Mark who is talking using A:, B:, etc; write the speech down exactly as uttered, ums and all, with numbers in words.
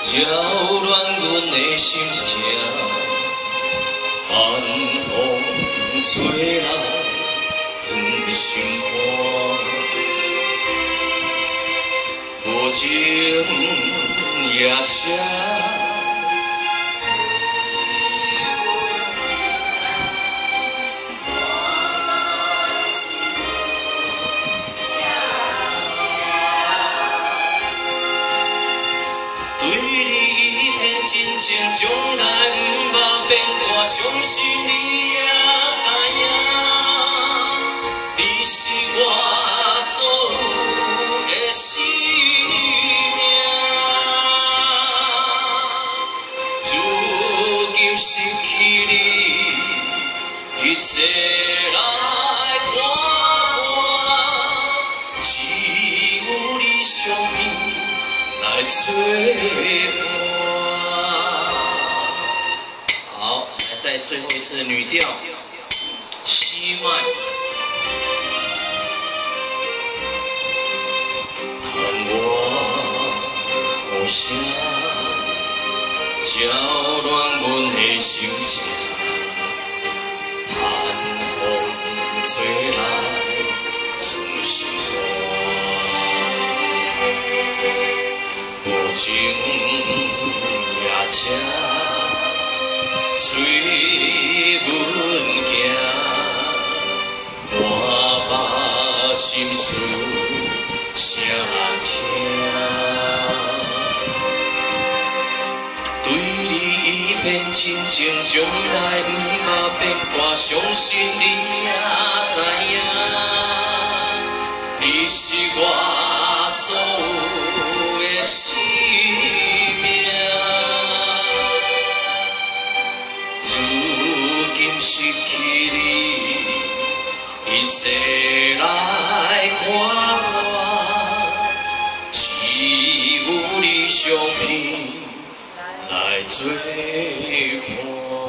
A: 扰乱阮的心情，寒风吹来，钻心肝。无情夜车，对你一片真情，从来毋捌变大，相信你也知影，你是我所有的生命。如今失去你，一切来看我，只有你相片来作伴。好，来再最后一次的女调，西麦。叹我雨声，搅乱阮的心情，寒风吹来，钻心肝。无情夜车，催阮行，满腹心事声听。对你一片真情，从来毋捌变卦，相信你也知影，你是我所有的生命。如今失去你，一切来看我，只有你相片来作伴。